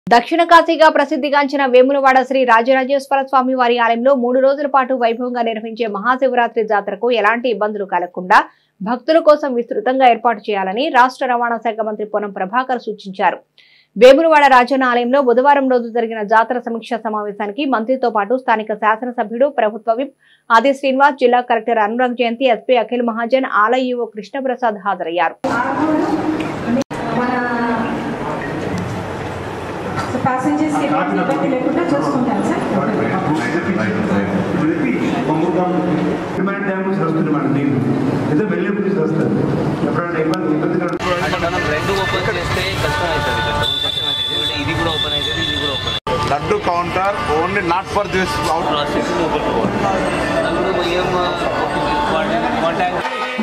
దక్షిణ కాశీగా ప్రసిద్ధిగాంచిన వేములవాడ శ్రీ రాజరాజేశ్వర స్వామి వారి ఆలయంలో 3 రోజుల పాటు వైభవంగా నిర్వహించే మహాశివరాత్రి జాతరకు ఎలాంటి ఇబ్బందులు కలగకుండా భక్తుల కోసం విస్తృతంగా ఏర్పాటు చేయాలని రాష్ట్ర రవాణా శాఖ మంత్రి పొన్నం ప్రభాకర్ సూచించారు. వేములవాడ రాజన్న ఆలయంలో బుధవారం రోజు జరిగిన జాతర సమీక్షా సమావేశానికి మంత్రితో పాటు స్థానిక శాసనసభ్యుడు, ప్రభుత్వ విప్ ఆది శ్రీనివాస్, జిల్లా కలెక్టర్ అనురాగ్ జయంతి, ఎస్పీ అఖిల్ మహాజన్, ఆలయ ఈవో కృష్ణప్రసాద్ హాజరయ్యారు. पैसेंजर्स के लिए इब्బంది లేకుండా చూసుకుంటాం సార్. డిమాండ్ డ్యామేజ్ వస్తుంది మన నీళ్ళు ఏదో వెళ్ళేప్పుడు వస్తుంది ఎప్పుడైనా ఇబ్బంది రెండు ఓపెన్ చేస్తే కష్టం అవుతుంది. ఇది కూడా ఓపెన్ అవుతుంది, ఇది కూడా ఓపెన్ అవుతుంది. Laddu counter only not for this out process open ఏం